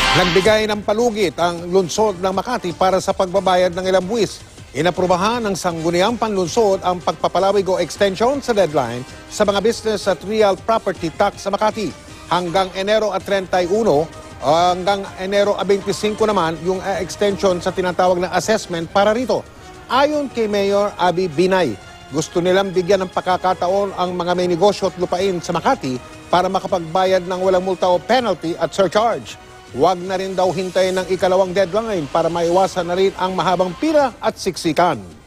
Nagbigay ng palugit ang lungsod ng Makati para sa pagbabayad ng ilang buwis. Inaprubahan ng sangguniang panlunsod ang pagpapalawig o extension sa deadline sa mga business at real property tax sa Makati. Hanggang Enero 31, hanggang Enero 25 naman yung extension sa tinatawag na assessment para rito. Ayon kay Mayor Abby Binay, gusto nilang bigyan ng pagkakataon ang mga may negosyo at lupain sa Makati para makapagbayad ng walang multa o penalty at surcharge. Huwag na rin daw hintayin ng ikalawang deadline para maiwasan na rin ang mahabang pila at siksikan.